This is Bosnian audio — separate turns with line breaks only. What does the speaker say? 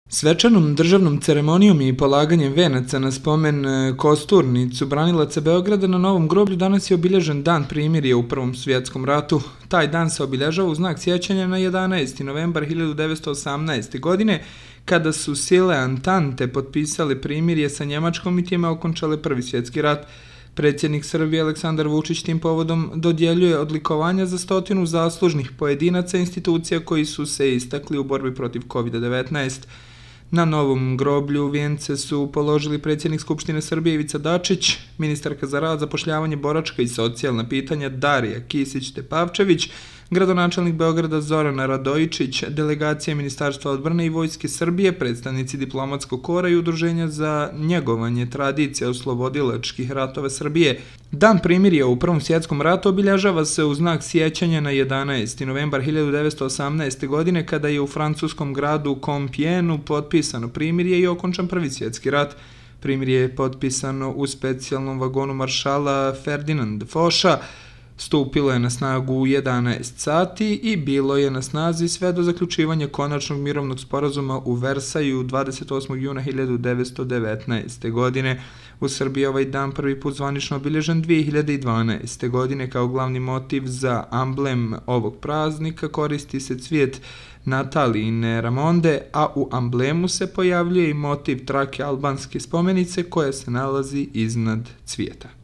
Svečanom državnom ceremonijom i polaganjem venaca na spomen kosturnicu branilaca Beograda na Novom groblju danas je obilježen Dan primirja u Prvom svjetskom ratu. Taj dan se obilježava u znak sjećanja na 11. novembar 1918. godine, kada su sile Antante potpisale primirje sa Njemačkom i time okončale Prvi svjetski rat. Predsjednik Srbije Aleksandar Vučić tim povodom dodjeljuje odlikovanja za 100 zaslužnih pojedinaca i institucija koji su se istakli u borbi protiv COVID-19. Na Novom groblju vijence su položili predsjednik Skupštine Srbije Ivica Dačić, ministarka za rad, zapošljavanje, boračka i socijalna pitanja Darija Kisić-Tepavčević, gradonačelnik Beograda Zoran Radojičić, delegacija Ministarstva odbrane i Vojske Srbije, predstavnici diplomatskog kora i udruženja za njegovanje tradicija oslobodilačkih ratova Srbije. Dan primirja u Prvom svjetskom ratu obilježava se u znak sjećanja na 11. novembar 1918. godine, kada je u francuskom gradu Compiègneu potpisano primirje i okončan Prvi svjetski rat. Primirje je potpisano u specijalnom vagonu maršala Ferdinanda Focha, stupilo je na snagu u 11 sati i bilo je na snazi sve do zaključivanja konačnog mirovnog sporazuma u Versaju 28. juna 1919. godine. U Srbiji ovaj dan prvi put zvanično obilježen 2012. godine. Kao glavni motiv za amblem ovog praznika koristi se cvijet Natalijine Ramonde, a u amblemu se pojavljuje i motiv trake albanske spomenice koja se nalazi iznad cvijeta.